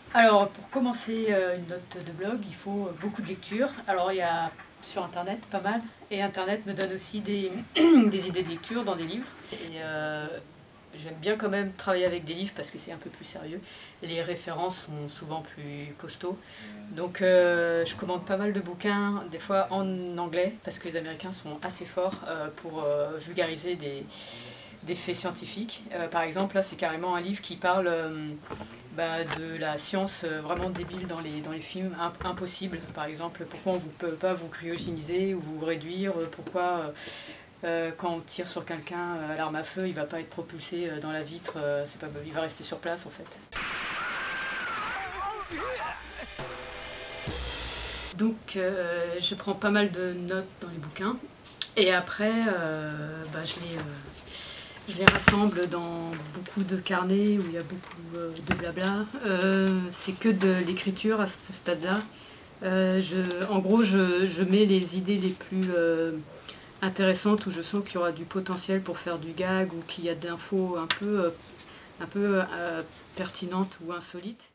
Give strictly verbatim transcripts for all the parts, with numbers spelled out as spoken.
Alors, pour commencer euh, une note de blog, il faut beaucoup de lecture. Alors, il y a sur Internet pas mal, et Internet me donne aussi des, des idées de lecture dans des livres. Et euh, j'aime bien quand même travailler avec des livres parce que c'est un peu plus sérieux. Les références sont souvent plus costauds. Donc, euh, je commande pas mal de bouquins, des fois en anglais, parce que les Américains sont assez forts euh, pour euh, vulgariser des, des faits scientifiques. Euh, par exemple, là, c'est carrément un livre qui parle euh, bah, de la science euh, vraiment débile dans les, dans les films imp impossibles. Par exemple, pourquoi on ne peut pas vous cryogéniser ou vous réduire, pourquoi euh, euh, quand on tire sur quelqu'un à l'arme à feu, il ne va pas être propulsé dans la vitre, euh, c'est pas, il va rester sur place en fait. Donc euh, je prends pas mal de notes dans les bouquins et après euh, bah, je les... Euh, Je les rassemble dans beaucoup de carnets où il y a beaucoup euh, de blabla. Euh, c'est que de l'écriture à ce stade-là. Euh, je, en gros, je, je mets les idées les plus euh, intéressantes où je sens qu'il y aura du potentiel pour faire du gag ou qu'il y a de l'info un peu, euh, un peu euh, pertinente ou insolite.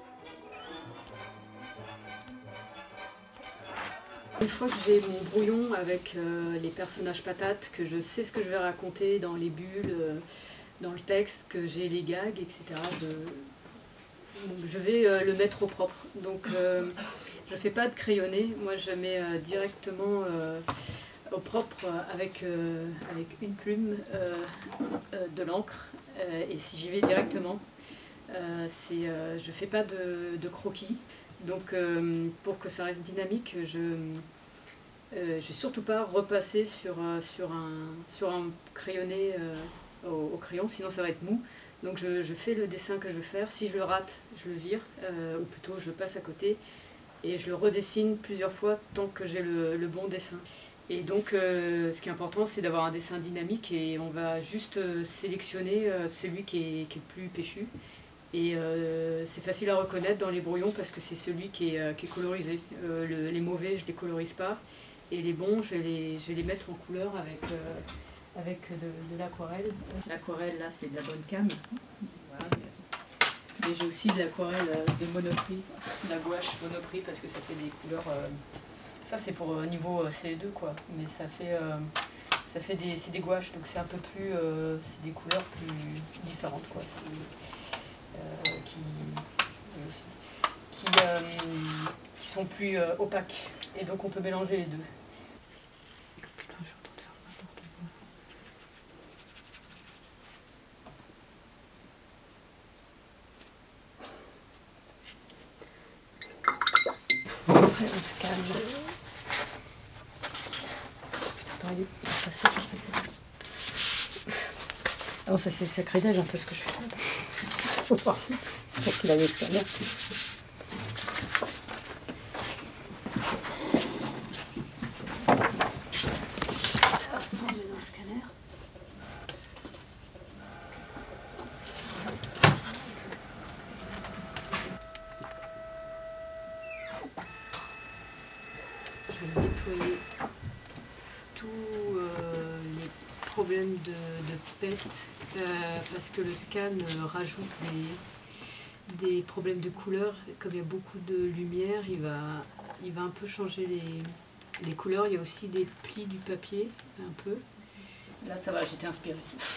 Une fois que j'ai mon brouillon avec euh, les personnages patates, que je sais ce que je vais raconter dans les bulles, euh, dans le texte, que j'ai les gags, et cetera, je, je vais euh, le mettre au propre. Donc euh, je ne fais pas de crayonné, moi je mets euh, directement euh, au propre avec, euh, avec une plume euh, euh, de l'encre. Euh, et si j'y vais directement, euh, c'est, euh, je ne fais pas de, de croquis. Donc euh, pour que ça reste dynamique, je ne euh, vais surtout pas repasser sur, euh, sur, un, sur un crayonné euh, au, au crayon, sinon ça va être mou. Donc je, je fais le dessin que je veux faire, si je le rate, je le vire, euh, ou plutôt je passe à côté, et je le redessine plusieurs fois tant que j'ai le, le bon dessin. Et donc euh, ce qui est important, c'est d'avoir un dessin dynamique, et on va juste euh, sélectionner euh, celui qui est, qui est le plus péchu. Et euh, c'est facile à reconnaître dans les brouillons parce que c'est celui qui est, euh, qui est colorisé. Euh, le, les mauvais, je ne les colorise pas. Et les bons, je vais les, je vais les mettre en couleur avec, euh, avec de, de l'aquarelle. L'aquarelle, là, c'est de la bonne cam. Voilà. Mais j'ai aussi de l'aquarelle de Monoprix, de la gouache Monoprix, parce que ça fait des couleurs... Euh, ça, c'est pour euh, niveau C E deux, quoi. Mais ça fait... Euh, ça fait des, c'est des gouaches, donc c'est un peu plus... Euh, c'est des couleurs plus différentes, quoi. Euh, qui, aussi, qui, euh, qui sont plus euh, opaques. Et donc on peut mélanger les deux. Putain, je suis en train de faire n'importe quoi. Après on se calme. Putain, attends, il est passé. Ah non, c'est sacrilège un peu ce que je fais. Faut voir. C'est pour qu'il a le scanner. Je vais nettoyer tous euh, les problèmes de, de pète euh, parce que le scan euh, rajoute des, des problèmes de couleur. Comme il y a beaucoup de lumière, il va, il va un peu changer les, les couleurs. Il y a aussi des plis du papier, un peu. Là, ça va, j'étais inspirée.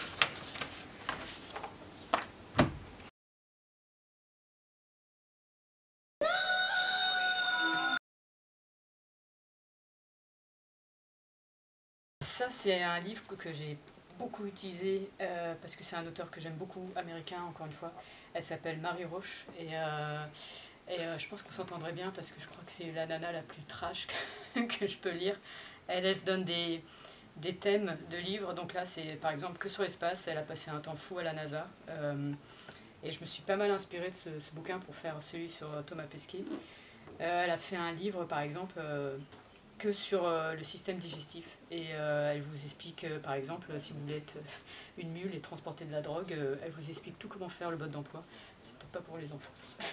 Ça, c'est un livre que, que j'ai beaucoup utilisé euh, parce que c'est un auteur que j'aime beaucoup, américain encore une fois. Elle s'appelle Marie Roche et, euh, et euh, je pense qu'on s'entendrait bien parce que je crois que c'est la nana la plus trash que, que je peux lire. Elle, elle se donne des, des thèmes de livres, donc là c'est par exemple que sur l'espace, elle a passé un temps fou à la NASA. Euh, et je me suis pas mal inspirée de ce, ce bouquin pour faire celui sur Thomas Pesquet. Euh, elle a fait un livre par exemple... Euh, que sur euh, le système digestif. Et euh, elle vous explique, euh, par exemple, si vous voulez être une mule et transporter de la drogue, euh, elle vous explique tout comment faire le mode d'emploi. C'est peut-être pas pour les enfants.